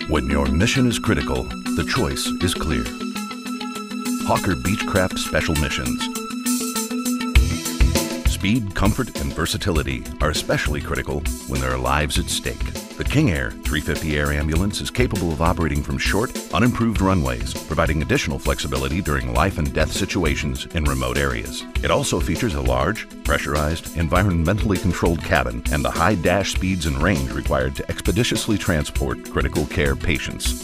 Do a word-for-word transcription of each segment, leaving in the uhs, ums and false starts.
When your mission is critical, the choice is clear. Hawker Beechcraft Special Missions. Speed, comfort, and versatility are especially critical when there are lives at stake. The King Air three fifty Air Ambulance is capable of operating from short, unimproved runways, providing additional flexibility during life and death situations in remote areas. It also features a large, pressurized, environmentally controlled cabin and the high dash speeds and range required to expeditiously transport critical care patients.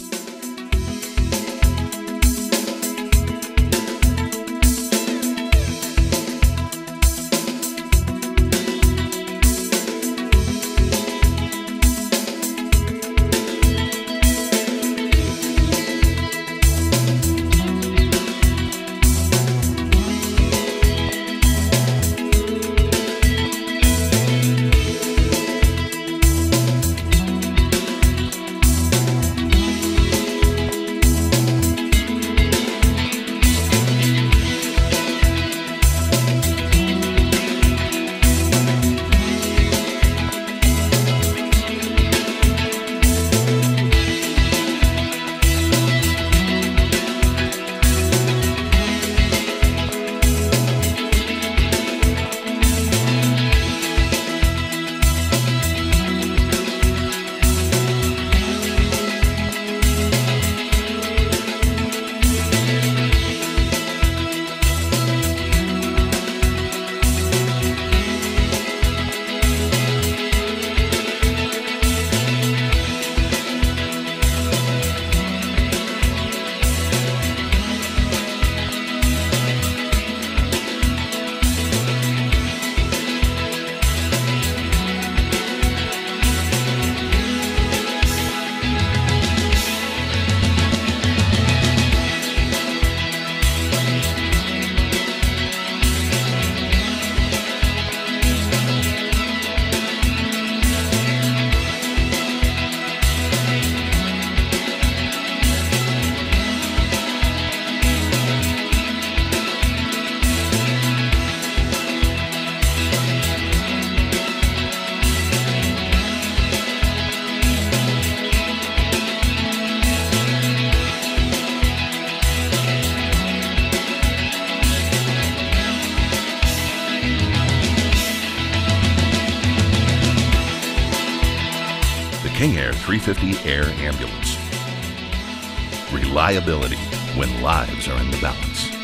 King Air three fifty Air Ambulance. Reliability when lives are in the balance.